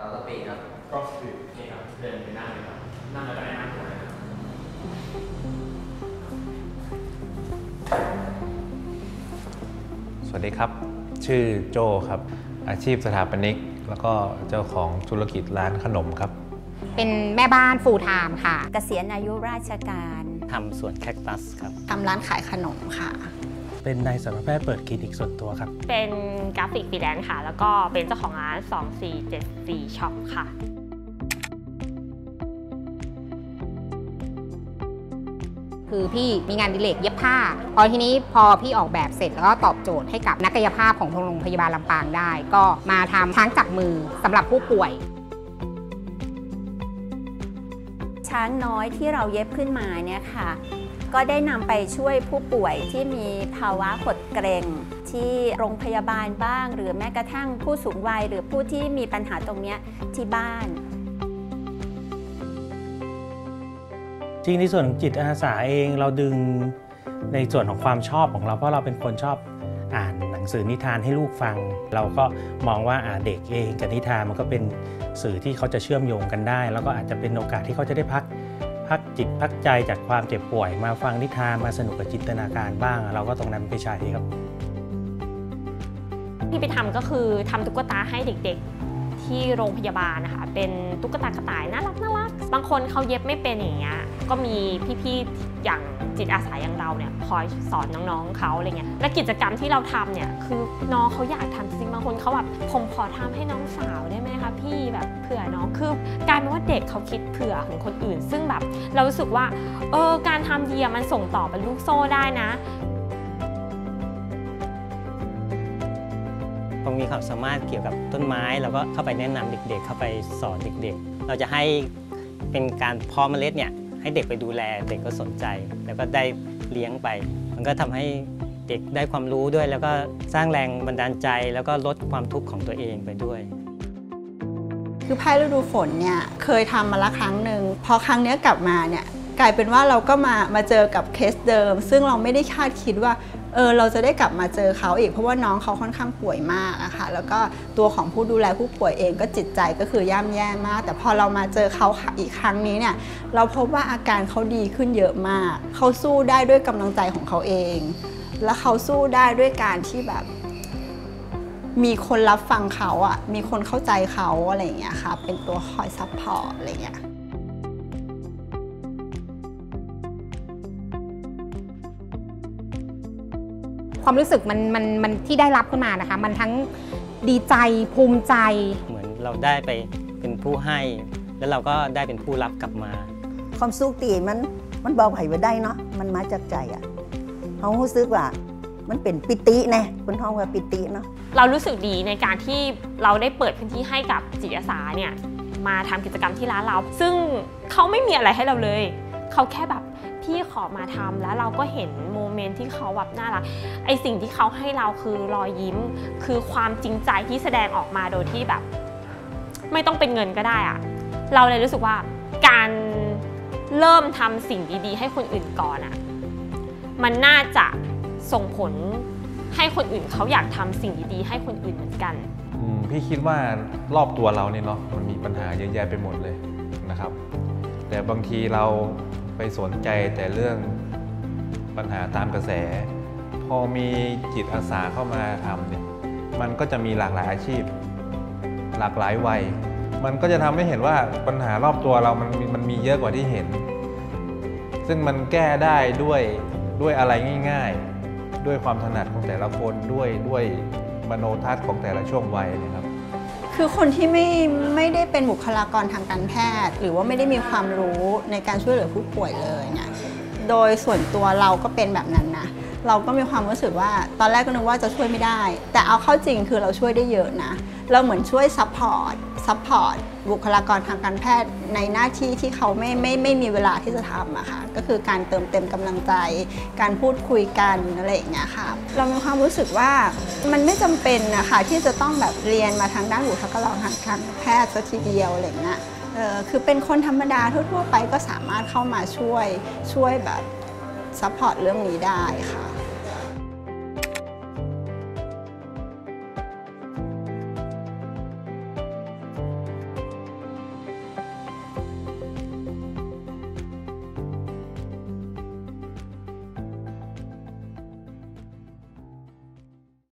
สปีดครับก็สปีดนี่ครับเดินไปนั่งเลยครับนั่งแล้วก็แนะนำตัวเลยครับสวัสดีครับชื่อโจครับอาชีพสถาปนิกแล้วก็เจ้าของธุรกิจร้านขนมครับเป็นแม่บ้านฟูลไทม์ค่ะเกษียณอายุราชการทำสวนแคคตัสครับทำร้านขายขนมค่ะเป็นนายสัตวแพทย์เปิดคลินิกส่วนตัวครับเป็นกราฟิกฟรีแลนซ์ค่ะแล้วก็เป็นเจ้าของร้าน2474ช็อปค่ะคือพี่มีงานดิเลกเย็บผ้าทีนี้พอพี่ออกแบบเสร็จแล้วก็ตอบโจทย์ให้กับนักกายภาพของโรงพยาบาลลำปางได้ก็มาทำช้างจับมือสำหรับผู้ป่วยช้างน้อยที่เราเย็บขึ้นมาเนี่ยค่ะก็ได้นำไปช่วยผู้ป่วยที่มีภาวะหดเกร็งที่โรงพยาบาลบ้างหรือแม้กระทั่งผู้สูงวัยหรือผู้ที่มีปัญหาตรงนี้ที่บ้านจริงในส่วนของจิตอาสาเองเราดึงในส่วนของความชอบของเราเพราะเราเป็นคนชอบอ่านหนังสือนิทานให้ลูกฟังเราก็มองว่าเด็กเองกับนิทานมันก็เป็นสื่อที่เขาจะเชื่อมโยงกันได้แล้วก็อาจจะเป็นโอกาสที่เขาจะได้พักจิตพักใจจากความเจ็บป่วยมาฟังนิทานมาสนุกกับจินตนาการบ้างเราก็ตรงนั้นไปใช้ครับที่ไปทำก็คือทำตุ๊กตาให้เด็กๆที่โรงพยาบาลนะคะเป็นตุ๊กตากระต่ายน่ารักบางคนเขาเย็บไม่เป็นอย่างเงี้ยก็มีพี่ๆอย่างจิตอาสาอย่างเราเนี่ยคอยสอนน้องๆเขาอะไรเงี้ยและกิจกรรมที่เราทำเนี่ยคือน้องเขาอยากทำจริงบางคนเขาแบบผมขอทำให้น้องสาวได้ไหมคะพี่แบบเผื่อน้องคือกลายเป็นว่าเด็กเขาคิดเผื่อของคนอื่นซึ่งแบบเรารู้สึกว่าการทำดีมันส่งต่อเป็นลูกโซ่ได้นะต้องมีความสามารถเกี่ยวกับต้นไม้เราก็เข้าไปแนะนำเด็กๆเข้าไปสอนเด็กๆเราจะให้เป็นการเพาะเมล็ดเนี่ยให้เด็กไปดูแลเด็กก็สนใจแล้วก็ได้เลี้ยงไปมันก็ทำให้เด็กได้ความรู้ด้วยแล้วก็สร้างแรงบันดาลใจแล้วก็ลดความทุกข์ของตัวเองไปด้วยคือภายฤดูฝนเนี่ยเคยทำมาละครั้งหนึ่งพอครั้งนี้กลับมาเนี่ยกลายเป็นว่าเราก็มาเจอกับเคสเดิมซึ่งเราไม่ได้คาดคิดว่าเราจะได้กลับมาเจอเขาอีกเพราะว่าน้องเขาค่อนข้างป่วยมากอะค่ะแล้วก็ตัวของผู้ดูแลผู้ป่วยเองก็จิตใจก็คือย่ำแย่มากแต่พอเรามาเจอเขาอีกครั้งนี้เนี่ยเราพบว่าอาการเขาดีขึ้นเยอะมากเขาสู้ได้ด้วยกำลังใจของเขาเองและเขาสู้ได้ด้วยการที่แบบมีคนรับฟังเขาอะมีคนเข้าใจเขาอะไรอย่างเงี้ยค่ะเป็นตัวคอยซัพพอร์ตอะไรอย่างเงี้ยความรู้สึกมันที่ได้รับขึ้นมานะคะมันทั้งดีใจภูมิใจเหมือนเราได้ไปเป็นผู้ให้แล้วเราก็ได้เป็นผู้รับกลับมาความสุขตีมันบอกไผ่ไว้ได้เนาะมันมาจากใจอ่ะเขารู้สึกว่ามันเป็นปิติแน่คนท้องว่าปิติเนาะเรารู้สึกดีในการที่เราได้เปิดพื้นที่ให้กับจิตอาสาเนี่ยมาทำกิจกรรมที่ร้านเราซึ่งเขาไม่มีอะไรให้เราเลยเขาแค่แบบพี่ขอมาทำแล้วเราก็เห็นโมเมนต์ที่เขาแบบน่ารักไอสิ่งที่เขาให้เราคือรอยยิ้มคือความจริงใจที่แสดงออกมาโดยที่แบบไม่ต้องเป็นเงินก็ได้อะเราเลยรู้สึกว่าการเริ่มทำสิ่งดีๆให้คนอื่นก่อนอะมันน่าจะส่งผลให้คนอื่นเขาอยากทำสิ่งดีๆให้คนอื่นเหมือนกันพี่คิดว่ารอบตัวเราเนี่ยเนาะมันมีปัญหาเยอะแยะไปหมดเลยนะครับแต่บางทีเราไปสนใจแต่เรื่องปัญหาตามกระแสพอมีจิตอาสาเข้ามาทำเนี่ยมันก็จะมีหลากหลายอาชีพหลากหลายวัยมันก็จะทำให้เห็นว่าปัญหารอบตัวเรามันมีเยอะกว่าที่เห็นซึ่งมันแก้ได้ด้วยอะไรง่ายๆด้วยความถนัดของแต่ละคนด้วยมโนทัศน์ของแต่ละช่วงวัยนะครับคือคนที่ไม่ได้เป็นบุคลากรทางการแพทย์หรือว่าไม่ได้มีความรู้ในการช่วยเหลือผู้ป่วยเลยเนี่ยโดยส่วนตัวเราก็เป็นแบบนั้นนะเราก็มีความรู้สึกว่าตอนแรกก็นึกว่าจะช่วยไม่ได้แต่เอาเข้าจริงคือเราช่วยได้เยอะนะเราเหมือนช่วยซัพพอร์ตบุคลากรทางการแพทย์ในหน้าที่ที่เขาไม่มีเวลาที่จะทำอะค่ะก็คือการเติมเต็มกำลังใจการพูดคุยกันอะไรอย่างเงี้ยค่ะเรามีความรู้สึกว่ามันไม่จำเป็นนะคะที่จะต้องแบบเรียนมาทางด้านบุคลากรทางการแพทย์ซะทีเดียวอะไรเงี้ยคือเป็นคนธรรมดาทั่วๆไปก็สามารถเข้ามาช่วยแบบซัพพอร์ตเรื่องนี้ได้ค่ะ